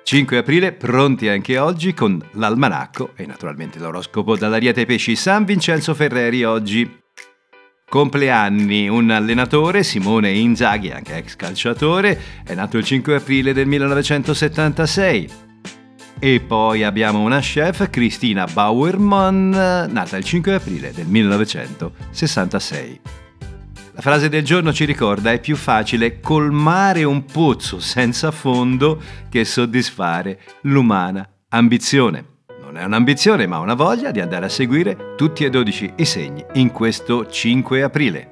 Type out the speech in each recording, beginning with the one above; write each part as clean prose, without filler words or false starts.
5 aprile, pronti anche oggi con l'almanacco e naturalmente l'oroscopo dall'Ariete Pesci. San Vincenzo Ferreri oggi. Compleanni, un allenatore, Simone Inzaghi, anche ex calciatore, è nato il 5 aprile del 1976. E poi abbiamo una chef, Cristina Bauermann, nata il 5 aprile del 1966. La frase del giorno ci ricorda: è più facile colmare un pozzo senza fondo che soddisfare l'umana ambizione. Non è un'ambizione, ma una voglia di andare a seguire tutti e 12 i segni in questo 5 aprile.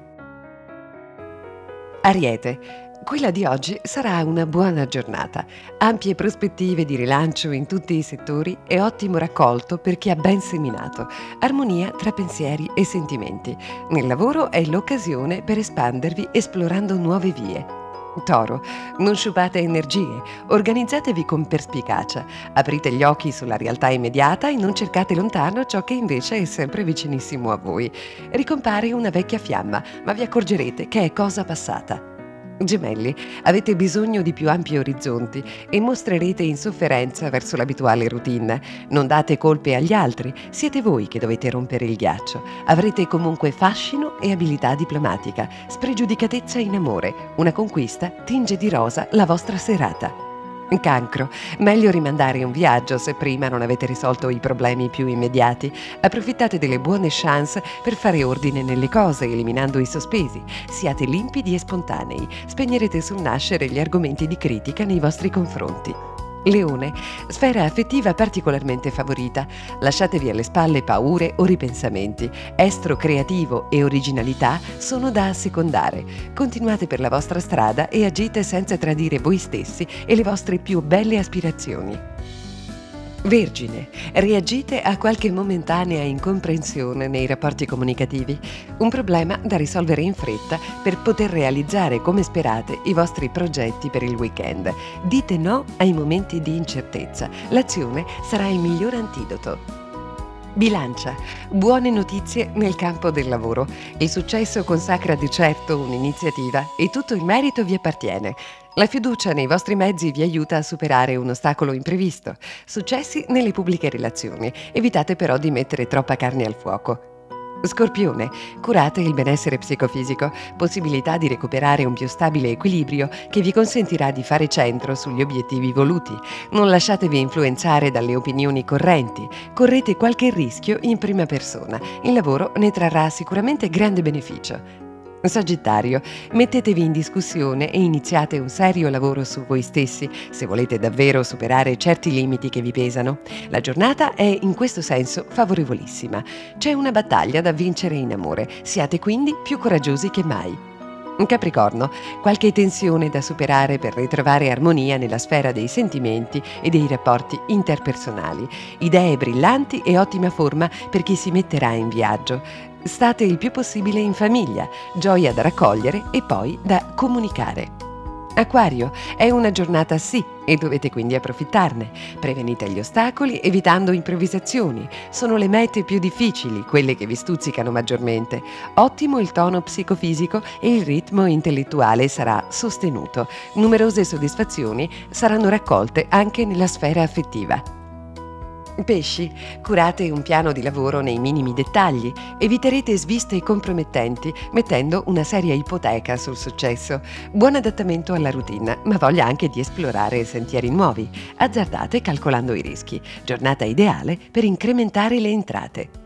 Ariete. Quella di oggi sarà una buona giornata. Ampie prospettive di rilancio in tutti i settori e ottimo raccolto per chi ha ben seminato. Armonia tra pensieri e sentimenti. Nel lavoro è l'occasione per espandervi esplorando nuove vie. Toro, non sciupate energie, organizzatevi con perspicacia, aprite gli occhi sulla realtà immediata e non cercate lontano ciò che invece è sempre vicinissimo a voi. Ricompare una vecchia fiamma, ma vi accorgerete che è cosa passata. Gemelli, avete bisogno di più ampi orizzonti e mostrerete insofferenza verso l'abituale routine. Non date colpe agli altri, siete voi che dovete rompere il ghiaccio. Avrete comunque fascino e abilità diplomatica, spregiudicatezza in amore. Una conquista tinge di rosa la vostra serata. Cancro, meglio rimandare un viaggio se prima non avete risolto i problemi più immediati. Approfittate delle buone chance per fare ordine nelle cose, eliminando i sospesi. Siate limpidi e spontanei. Spegnerete sul nascere gli argomenti di critica nei vostri confronti. Leone, sfera affettiva particolarmente favorita. Lasciatevi alle spalle paure o ripensamenti. Estro creativo e originalità sono da assecondare. Continuate per la vostra strada e agite senza tradire voi stessi e le vostre più belle aspirazioni. Vergine, reagite a qualche momentanea incomprensione nei rapporti comunicativi, un problema da risolvere in fretta per poter realizzare come sperate i vostri progetti per il weekend. Dite no ai momenti di incertezza, l'azione sarà il miglior antidoto. Bilancia, buone notizie nel campo del lavoro. Il successo consacra di certo un'iniziativa e tutto il merito vi appartiene. La fiducia nei vostri mezzi vi aiuta a superare un ostacolo imprevisto. Successi nelle pubbliche relazioni. Evitate però di mettere troppa carne al fuoco. Scorpione, curate il benessere psicofisico, possibilità di recuperare un più stabile equilibrio che vi consentirà di fare centro sugli obiettivi voluti. Non lasciatevi influenzare dalle opinioni correnti, correte qualche rischio in prima persona. Il lavoro ne trarrà sicuramente grande beneficio. Sagittario, mettetevi in discussione e iniziate un serio lavoro su voi stessi se volete davvero superare certi limiti che vi pesano. La giornata è in questo senso favorevolissima. C'è una battaglia da vincere in amore, siate quindi più coraggiosi che mai. Capricorno, qualche tensione da superare per ritrovare armonia nella sfera dei sentimenti e dei rapporti interpersonali. Idee brillanti e ottima forma per chi si metterà in viaggio. State il più possibile in famiglia, gioia da raccogliere e poi da comunicare. Acquario, è una giornata sì e dovete quindi approfittarne. Prevenite gli ostacoli evitando improvvisazioni. Sono le mete più difficili quelle che vi stuzzicano maggiormente. Ottimo il tono psicofisico e il ritmo intellettuale sarà sostenuto. Numerose soddisfazioni saranno raccolte anche nella sfera affettiva. Pesci, curate un piano di lavoro nei minimi dettagli, eviterete sviste compromettenti mettendo una seria ipoteca sul successo. Buon adattamento alla routine, ma voglia anche di esplorare sentieri nuovi. Azzardate calcolando i rischi. Giornata ideale per incrementare le entrate.